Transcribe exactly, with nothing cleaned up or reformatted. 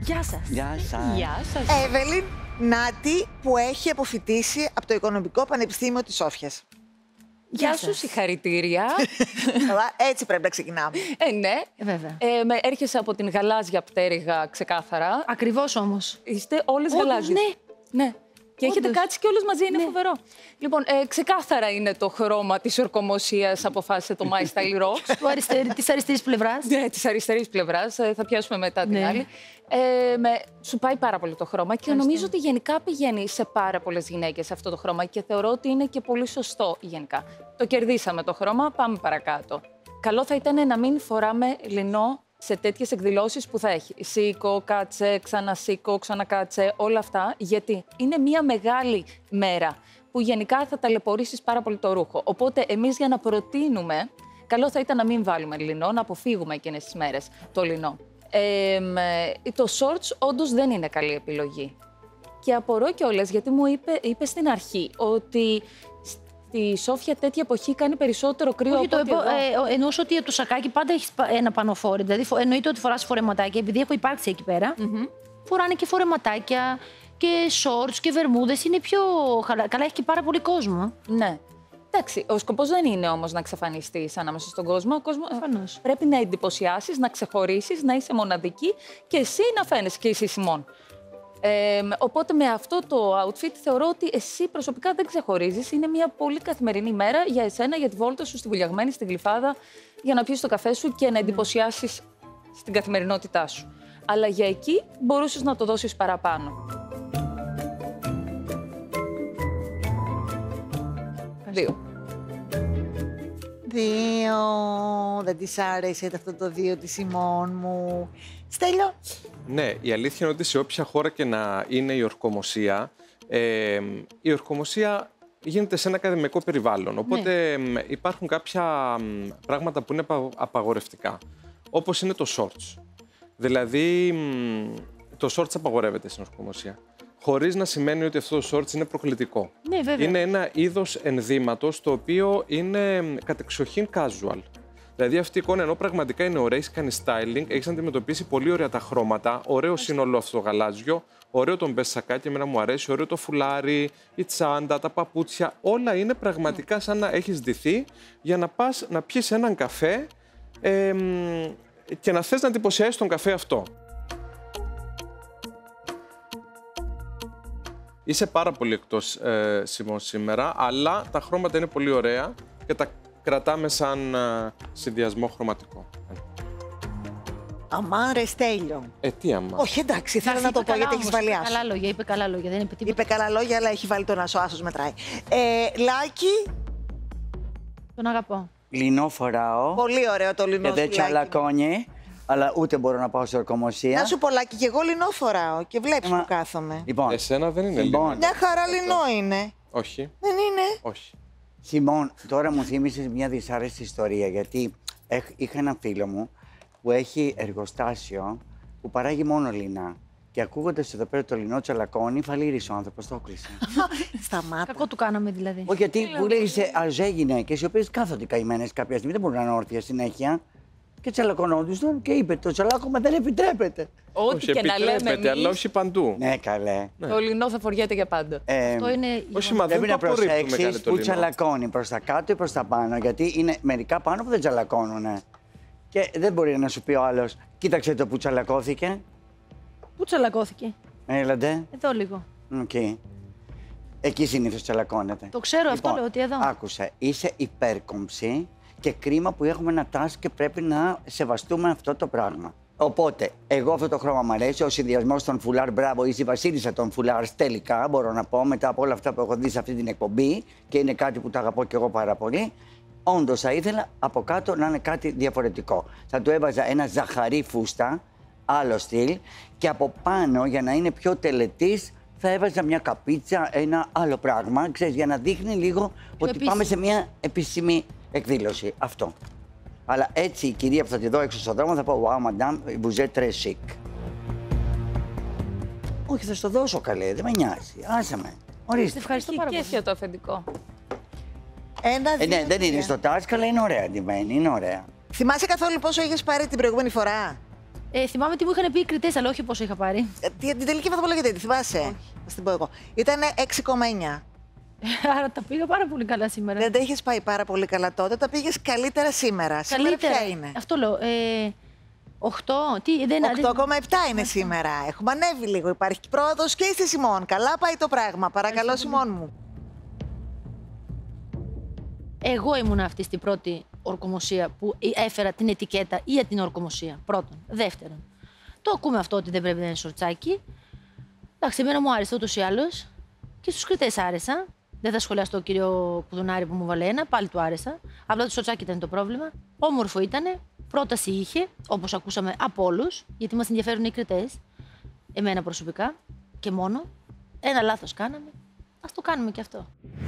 Γεια σας. Γεια σας. Γεια σας. Εύελιν Νάτη, που έχει αποφοιτήσει από το Οικονομικό Πανεπιστήμιο της Σόφιας. Γεια σου, συγχαρητήρια. Έτσι πρέπει να ξεκινάμε. Ε, ναι. Ε, βέβαια. Ε, με, έρχεσαι από την γαλάζια πτέρυγα, ξεκάθαρα. Ακριβώς όμως. Είστε όλες Όντως, γαλάζιες. ναι. Ναι. Και έχετε Όντως. κάτσει και όλες μαζί, είναι Ναι. φοβερό. Λοιπόν, ε, ξεκάθαρα είναι το χρώμα της ορκομοσίας, αποφάσισε το My Style Rocks. Του αριστερ... της αριστερής πλευράς. Ναι, της αριστερής πλευράς. Ε, θα πιάσουμε μετά την Ναι. άλλη. Ε, με, σου πάει πάρα πολύ το χρώμα και Ευχαριστώ. νομίζω ότι γενικά πηγαίνει σε πάρα πολλές γυναίκες αυτό το χρώμα και θεωρώ ότι είναι και πολύ σωστό γενικά. Το κερδίσαμε το χρώμα, πάμε παρακάτω. Καλό θα ήταν να μην φοράμε λινό σε τέτοιες εκδηλώσεις που θα έχει σήκω, κάτσε, ξανασήκω, ξανακάτσε, όλα αυτά, γιατί είναι μια μεγάλη μέρα που γενικά θα ταλαιπωρήσεις πάρα πολύ το ρούχο. Οπότε εμείς για να προτείνουμε, καλό θα ήταν να μην βάλουμε λινό, να αποφύγουμε εκείνες τις μέρες το λινό. Ε, το shorts όντως δεν είναι καλή επιλογή. Και απορώ κιόλας, γιατί μου είπε, είπε στην αρχή ότι στη Σόφια τέτοια εποχή κάνει περισσότερο κρύο Όχι, από το ό,τι επο... εδώ. ε, εννοούσα ότι το σακάκι πάντα έχει ένα πανοφόρι. Δηλαδή φο- εννοείται ότι φοράς φορεματάκια, επειδή έχω υπάρξει εκεί πέρα. Mm-hmm. Φοράνε και φορεματάκια και shorts και βερμούδες. Είναι πιο. Καλά, καλά έχει και πάρα πολύ κόσμο. Ναι. Εντάξει, ο σκοπός δεν είναι όμως να εξαφανιστείς ανάμεσα στον κόσμο. Ο κόσμος Προφανώς. πρέπει να εντυπωσιάσεις, να ξεχωρίσεις, να είσαι μοναδική και εσύ να φαίνεσαι και εσύ Σιμών. Ε, οπότε με αυτό το outfit θεωρώ ότι εσύ προσωπικά δεν ξεχωρίζεις. Είναι μια πολύ καθημερινή ημέρα για εσένα, για τη βόλτα σου στη Βουλιαγμένη, στην Γλυφάδα, για να πιεις το καφέ σου και να εντυπωσιάσεις στην καθημερινότητά σου. Αλλά για εκεί μπορούσες να το δώσεις παραπάνω. Δύο. Δύο. Δεν της άρεσε αυτό το δύο της Σιμών μου. Στέλιο. Ναι, η αλήθεια είναι ότι σε όποια χώρα και να είναι η ορκομοσία, ε, η ορκομοσία γίνεται σε ένα ακαδημαϊκό περιβάλλον. Οπότε Ναι. ε, υπάρχουν κάποια μ, πράγματα που είναι απα- απαγορευτικά. Όπως είναι το shorts. Δηλαδή, μ, το shorts απαγορεύεται στην ορκομοσία. Χωρίς να σημαίνει ότι αυτό το shorts είναι προκλητικό. Ναι, βέβαια. Είναι ένα είδος ενδύματος το οποίο είναι μ, κατεξοχήν casual. Δηλαδή αυτή η εικόνα, ενώ πραγματικά είναι ωραία, έχει κάνει styling, έχει αντιμετωπίσει πολύ ωραία τα χρώματα, ωραίο σύνολο αυτό το γαλάζιο, ωραίο το μπες σακάκι, εμένα μου αρέσει, ωραίο το φουλάρι, η τσάντα, τα παπούτσια, όλα είναι πραγματικά σαν να έχεις ντυθεί για να πας να πιεις έναν καφέ ε, μ, και να θες να εντυπωσιάσεις τον καφέ αυτό. Είσαι πάρα πολύ εκτός, ε, Σιμών, σήμερα, αλλά τα χρώματα είναι πολύ ωραία και τα κρατάμε σαν ε, συνδυασμό χρωματικό. Αμάν ρε Στέλιο. Ε, τι άμα. Όχι, εντάξει, θέλω Εντάξει, να το είπε πω γιατί καλά έχεις όμως, βάλει είπε άσο. Καλά λόγια, είπε καλά λόγια. Δεν είπε τίποτα. Είπε καλά λόγια, αλλά έχει βάλει τον άσο. Άσος μετράει. Ε, Λάκη, Τον αγαπώ. Λινό φοράω πολύ ωραίο το λινό και δεν σου, Λάκη. τσαλακώνει, αλλά ούτε μπορώ να πάω σε ορκομοσία. Να σου πω, Λάκη, και εγώ λινό φοράω και βλέπεις Μα- που κάθομαι. Λοιπόν, Εσένα δεν είναι Σιμών, λίγο. Μια χαρά λινό είναι. Όχι, Δεν είναι. όχι. Σιμών, τώρα μου θύμισες μια δυσάρεστη ιστορία, γιατί έχ- είχα ένα φίλο μου που έχει εργοστάσιο που παράγει μόνο λινά. Και ακούγοντας εδώ πέρα το λινό τσαλακώνει, φαλήρισε ο άνθρωπος, το έκλεισε. Σταμάτα. Κακό του κάναμε δηλαδή. Όχι, γιατί που λέει σε αρζέ γυναίκες, οι οποίες κάθονται καημένες κάποια στιγμή, δεν μπορούν να είναι όρθια συνέχεια. Και τσαλακωνόντουσαν και είπε: το τσαλάκωμα δεν επιτρέπεται. Ό,τι Όχι, και να λέμε επιτρέπεται, αλλά εμείς, όχι παντού. Ναι, καλέ. το λινό θα φοριέται για πάντα. Ε, Αυτό είναι. Όχι, μα δεν Πρέπει το να απορρίπτουμε κάτι προσέξεις το που λινό. τσαλακώνει, προς τα κάτω ή προς τα πάνω. Γιατί είναι μερικά πάνω που δεν τσαλακώνουνε. Και δεν μπορεί να σου πει ο άλλος: κοίταξε το που τσαλακώθηκε. Πού τσαλακώθηκε. Έλαντε. Εδώ λίγο. Οκ. Εκεί συνήθως τσαλακώνεται. Το ξέρω, αυτό Λοιπόν, λέω ότι εδώ. Άκουσε, είσαι υπέρκομψη και κρίμα που έχουμε ένα task και πρέπει να σεβαστούμε αυτό το πράγμα. Οπότε, εγώ αυτό το χρώμα μου αρέσει, ο συνδυασμός των φουλάρ, μπράβο, είσαι η βασίλισσα των φουλάρ τελικά, μπορώ να πω, μετά από όλα αυτά που έχω δει σε αυτή την εκπομπή και είναι κάτι που το αγαπώ και εγώ πάρα πολύ. Όντως θα ήθελα από κάτω να είναι κάτι διαφορετικό. Θα του έβαζα ένα ζαχαρί φούστα, άλλο στυλ, και από πάνω για να είναι πιο τελετής θα έβαζα μια καπίτσα, ένα άλλο πράγμα, ξέρεις, για να δείχνει λίγο ότι επίσημο. πάμε σε μια επίσημη εκδήλωση. Αυτό. Αλλά έτσι η κυρία που θα τη δω έξω στον δρόμο θα πω «Wow, madame, vous êtes très chic». Όχι, θα στο δώσω καλέ, δεν με νοιάζει. Άσε με. Ορίστε. Ευχαριστώ Και πάρα πολύ. κέφια το αφεντικό. Ένα, Ε, δύο, ναι, δεν είναι τρία. στο task, αλλά είναι ωραία ντυμένη, είναι ωραία. Θυμάσαι καθόλου πόσο είχες πάρει την προηγούμενη φορά? Ε, θυμάμαι τι μου είχαν πει οι κριτές, αλλά όχι πόσο είχα πάρει. Ε, Την την τελική βαθμολογία δεν τη θυμάσαι. Θα την πω εγώ. Ήταν έξι κόμμα εννιά. Άρα τα πήγα πάρα πολύ καλά σήμερα. Δεν τα είχε πάει πάρα πολύ καλά τότε, τα πήγε καλύτερα σήμερα. Σήμερα ποια είναι? Αυτό λέω. Ε, οκτώ, τι, δεν οκτώ κόμμα επτά είναι σήμερα. Έχουμε ανέβει λίγο. Υπάρχει πρόοδο και στη Σιμών. Καλά πάει το πράγμα. Παρακαλώ, Σιμών μου. Εγώ ήμουν αυτή στην πρώτη ορκομοσία που έφερα την ετικέτα για την ορκομοσία. Πρώτον. Δεύτερον, το ακούμε αυτό ότι δεν πρέπει να είναι σορτσάκι. Εντάξει, εμένα μου άρεσε ούτως ή άλλως. Και στους κριτές άρεσα. Δεν θα σχολιάσω τον κύριο Κουδουνάρη που μου βάλε ένα, πάλι του άρεσα. Απλά το σορτσάκι ήταν το πρόβλημα. Όμορφο ήτανε. Πρόταση είχε, όπως ακούσαμε από όλους, γιατί μας ενδιαφέρουν οι κριτές. Εμένα προσωπικά και μόνο. Ένα λάθος κάναμε. Ας το κάνουμε και αυτό.